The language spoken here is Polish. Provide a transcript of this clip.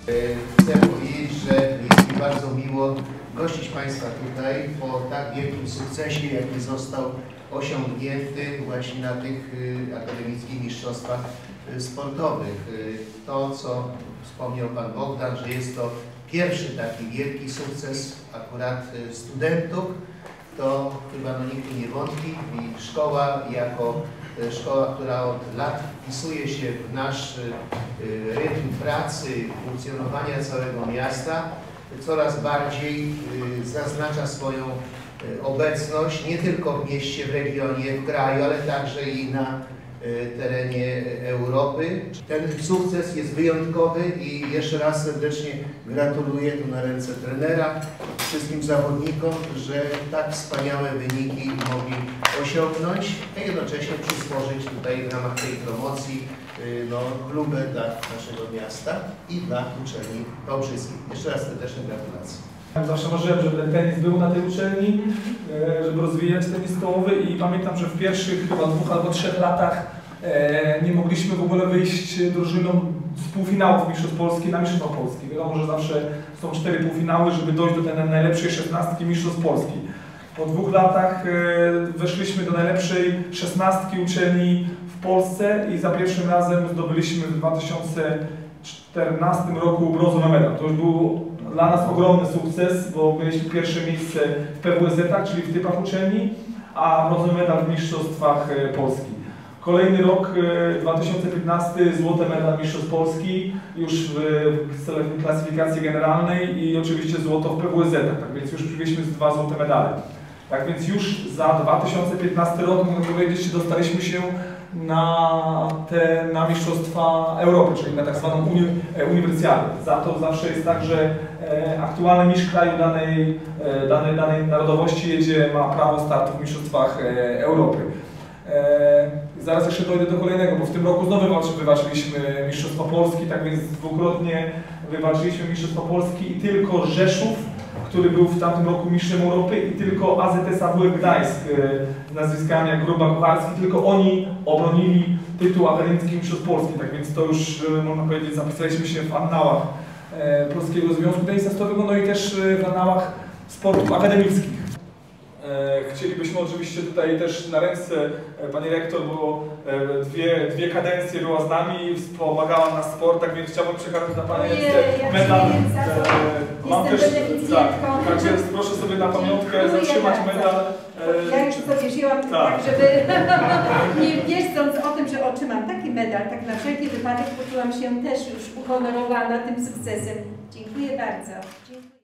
Chcę powiedzieć, że jest mi bardzo miło gościć Państwa tutaj po tak wielkim sukcesie, jaki został osiągnięty właśnie na tych akademickich mistrzostwach sportowych. To, co wspomniał Pan Bogdan, że jest to pierwszy taki wielki sukces akurat studentów, to chyba nikt nie wątpi i szkoła jako szkoła, która od lat wpisuje się w nasz rytm pracy, funkcjonowania całego miasta, coraz bardziej zaznacza swoją obecność nie tylko w mieście, w regionie, w kraju, ale także i na terenie Europy. Ten sukces jest wyjątkowy i jeszcze raz serdecznie gratuluję tu na ręce trenera, wszystkim zawodnikom, że tak wspaniałe wyniki mogli osiągnąć, a jednocześnie przysporzyć tutaj w ramach tej promocji klubę dla naszego miasta i dla uczelni wałbrzyskiej. Jeszcze raz serdeczne gratulacje. Zawsze marzyłem, żeby ten tenis był na tej uczelni, żeby rozwijać tenis stołowy i pamiętam, że w pierwszych chyba 2 albo 3 latach nie mogliśmy w ogóle wyjść drużyną z półfinałów Mistrzostw Polski na Mistrzostwa Polski. Wiadomo, że zawsze są 4 półfinały, żeby dojść do tej najlepszej 16 Mistrzostw Polski. Po 2 latach weszliśmy do najlepszej 16 uczelni w Polsce i za pierwszym razem zdobyliśmy w 2014 roku brązowy medal. To już był dla nas ogromny sukces, bo mieliśmy pierwsze miejsce w PWSZ-ach, czyli w typach uczelni, a brązowy medal w Mistrzostwach Polski. Kolejny rok, 2015, złoty medal Mistrzostw Polski, już w klasyfikacji generalnej i oczywiście złoto w PWSZ-ach, tak więc już przywieźliśmy 2 złote medale. Tak więc już za 2015 rok, mogę powiedzieć, dostaliśmy się na Mistrzostwa Europy, czyli na tak zwaną uniwersjadę. Za to zawsze jest tak, że aktualny mistrz kraju danej narodowości ma prawo startu w Mistrzostwach Europy. Zaraz jeszcze dojdę do kolejnego, bo w tym roku znowu wywalczyliśmy Mistrzostwa Polski, tak więc 2-krotnie wywalczyliśmy Mistrzostwa Polski i tylko Rzeszów, który był w tamtym roku mistrzem Europy, i tylko AZS AWF Gdańsk z nazwiskami jak Gruba, Kucharski, tylko oni obronili tytuł akademicki Mistrzostw Polski, tak więc to już można powiedzieć zapisaliśmy się w annałach Polskiego Związku Tenisa Stołowego, no i też w annałach sportów akademickich. Chcielibyśmy oczywiście tutaj też na ręce pani rektor, bo dwie kadencje była z nami, wspomagała nas w sportach, więc chciałbym przekazać dla pani medal. Mam też, także proszę sobie na pamiątkę zatrzymać medal. Ja już sobie wzięłam tak, żeby nie wiedząc o tym, że otrzymam taki medal, tak na wszelki wypadek poczułam się też już uhonorowana tym sukcesem. Dziękuję bardzo.